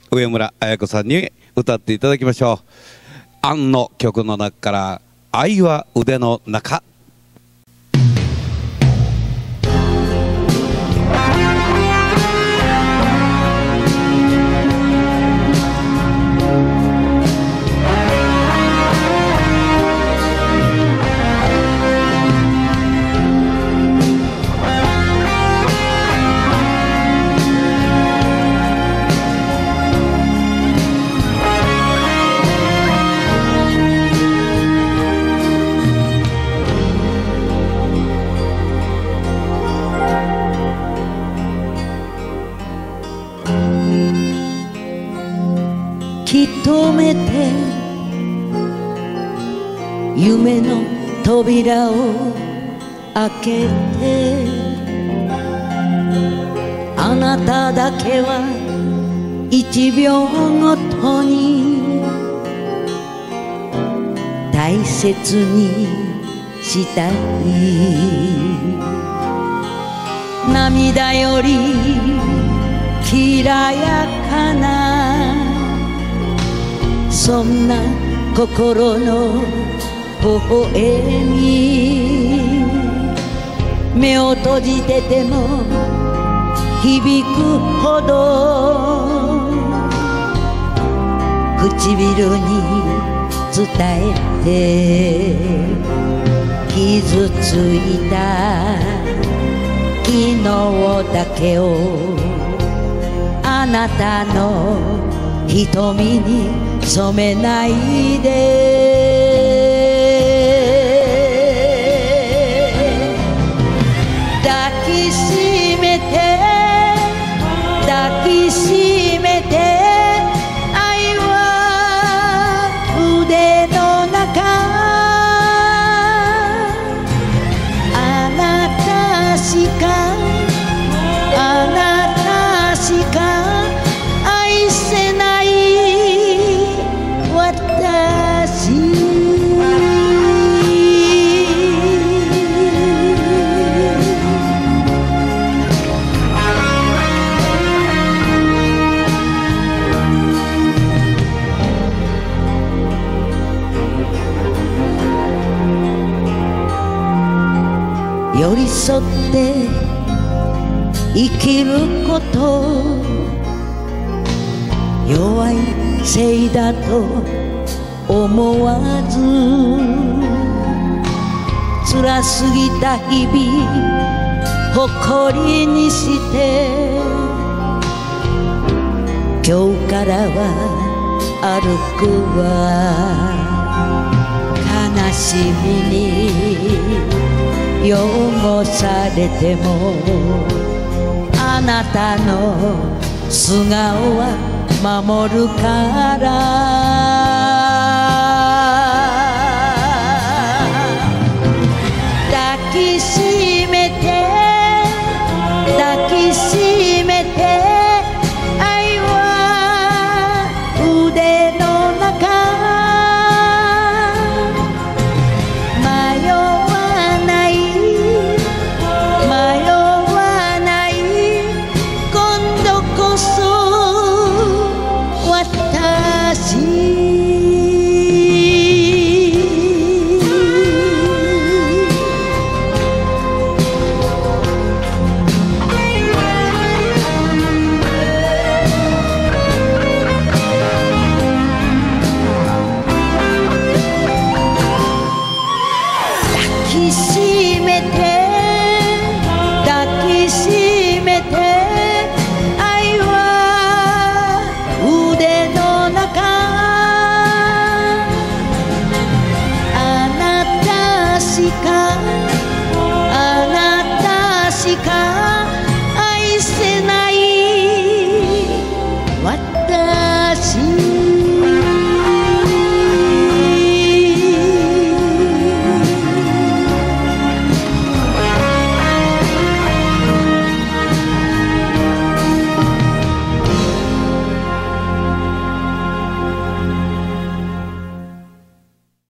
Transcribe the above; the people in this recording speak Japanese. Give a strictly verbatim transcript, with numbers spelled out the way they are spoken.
上村彩子さんに歌っていただきましょう。杏の曲の中から「愛は腕の中」。 きとめて夢の扉を開けて、あなただけはいちびょうごとに大切にしたい。涙よりきらやかなそんな心の微笑み、目を閉じてても響くほど唇に伝えて、傷ついた昨日だけをあなたの瞳に染めないで。抱きしめて抱きしめて、愛は腕の中、あなたしかあなたしか愛せない寄り添って生きること、弱いせいだと思わず、辛すぎた日々誇りにして、今日からは歩くわ。悲しみに汚されてもあなたの素顔は守るから。